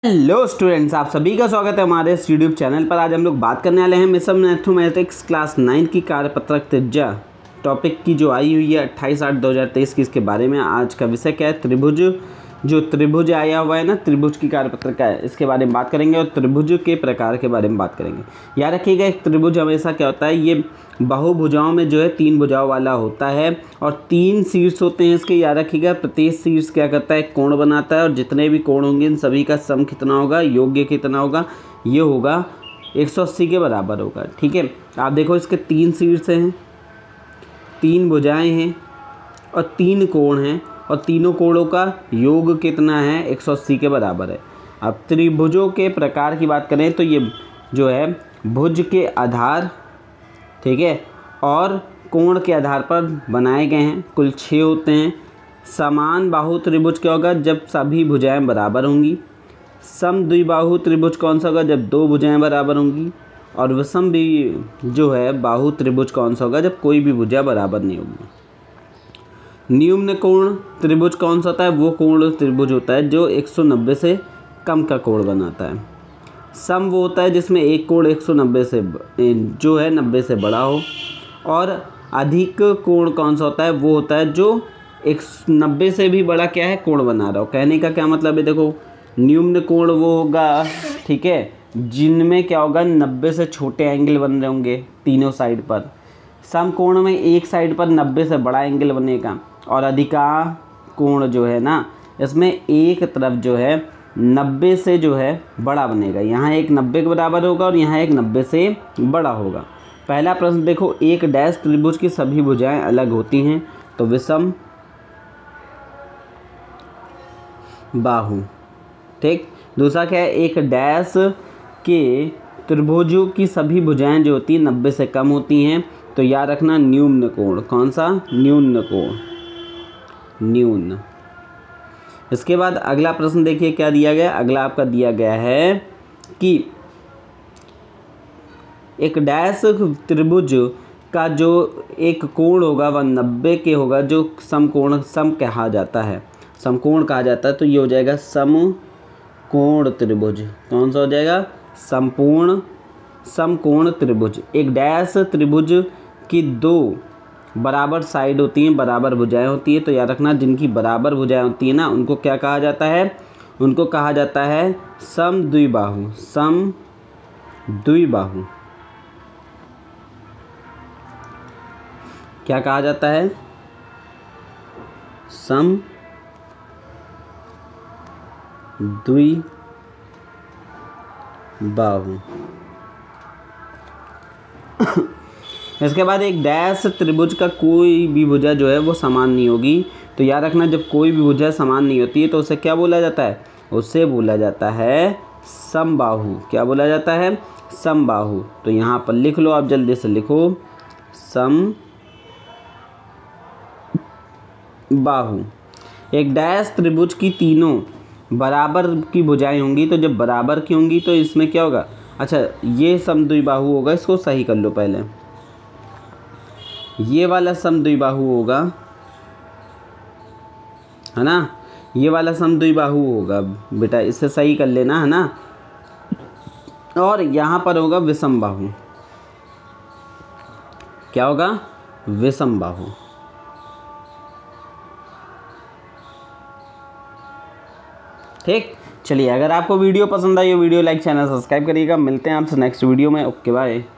Hello students, आप सभी का स्वागत है हमारे इस यूट्यूब चैनल पर। आज हम लोग बात करने वाले हैं मिशन मैथमेटिक्स क्लास 9 की कार्यपत्रक त्रिज्या टॉपिक की जो आई हुई है 28/8/2023 की। इसके बारे में आज का विषय क्या है, त्रिभुज। जो त्रिभुज आया हुआ है ना, त्रिभुज की कार्यपत्रक का है, इसके बारे में बात करेंगे और त्रिभुज के प्रकार के बारे में बात करेंगे। याद रखिएगा, एक त्रिभुज हमेशा क्या होता है, ये बहुभुजाओं में जो है 3 भुजाओं वाला होता है और 3 शीर्ष होते हैं इसके। याद रखिएगा, प्रत्येक शीर्ष क्या करता है, कोण बनाता है और जितने भी कोण होंगे इन सभी का सम कितना होगा, योग्य कितना होगा, ये होगा 180 के बराबर होगा। ठीक है, आप देखो इसके 3 शीर्ष हैं, 3 भुजाएं हैं और 3 कोण हैं और तीनों कोणों का योग कितना है, 180 के बराबर है। अब त्रिभुजों के प्रकार की बात करें तो ये जो है भुज के आधार, ठीक है, और कोण के आधार पर बनाए गए हैं। कुल 6 होते हैं। समान बाहु त्रिभुज क्या होगा, जब सभी भुजाएं बराबर होंगी। सम द्विबाहु त्रिभुज कौन सा होगा, जब 2 भुजाएं बराबर होंगी। और विषम भी जो है बाहु त्रिभुज कौन सा होगा, जब कोई भी भुजा बराबर नहीं होगी। न्यून कोण त्रिभुज कौन सा होता है, वो कोण त्रिभुज होता है जो 190 से कम का कोण बनाता है। सम वो होता है जिसमें एक कोण 190 से जो है 90 से बड़ा हो। और अधिक कोण कौन सा होता है, वो होता है जो 190 से भी बड़ा क्या है, कोण बना रहा हो। कहने का क्या मतलब है, देखो न्यून कोण वो होगा, ठीक है, जिनमें क्या होगा 90 से छोटे एंगल बन रहे होंगे तीनों साइड पर। सम कोण में एक साइड पर 90 से बड़ा एंगल बनेगा और अधिकांश कोण जो है ना, इसमें एक तरफ जो है 90 से जो है बड़ा बनेगा। यहाँ एक 90 के बराबर होगा और यहाँ एक 90 से बड़ा होगा। पहला प्रश्न देखो, एक डैश त्रिभुज की सभी भुजाएं अलग होती हैं तो विषम बाहु। ठीक, दूसरा क्या है, एक डैश के त्रिभुजों की सभी भुजाएं जो होती हैं 90 से कम होती हैं तो याद रखना न्यून कोण। कौन सा, न्यून कोण, न्यून। इसके बाद अगला प्रश्न देखिए क्या दिया गया। अगला आपका दिया गया है कि एक डैश त्रिभुज का जो एक कोण होगा वह 90 के होगा, जो समकोण सम कहा जाता है, समकोण कहा जाता है। तो ये हो जाएगा समकोण त्रिभुज। कौन सा हो जाएगा, संपूर्ण समकोण त्रिभुज। एक डैश त्रिभुज की 2 बराबर साइड होती हैं, बराबर भुजाएं होती हैं। तो याद रखना, जिनकी बराबर भुजाएं होती हैं ना, उनको क्या कहा जाता है, उनको कहा जाता है समद्विबाहु। समद्विबाहु क्या कहा जाता है, समद्विबाहु। इसके बाद एक डैश त्रिभुज का कोई भी भुजा जो है वो समान नहीं होगी। तो याद रखना, जब कोई भी भुजा समान नहीं होती है तो उसे क्या बोला जाता है, उसे बोला जाता है समबाहु। क्या बोला जाता है, समबाहु। तो यहाँ पर लिख लो, आप जल्दी से लिखो, समबाहु। एक डैश त्रिभुज की तीनों बराबर की भुजाएं होंगी। तो जब बराबर की होंगी तो इसमें क्या होगा, अच्छा ये समद्विबाहु होगा, इसको सही कर लो पहले। ये वाला समद्विबाहु होगा, है ना, ये वाला समद्विबाहु होगा बेटा, इससे सही कर लेना, है ना। और यहाँ पर होगा विषमबाहु। क्या होगा, विषमबाहु। ठीक, चलिए, अगर आपको वीडियो पसंद आई हो वीडियो लाइक, चैनल सब्सक्राइब करिएगा। मिलते हैं आपसे नेक्स्ट वीडियो में। Okay bye.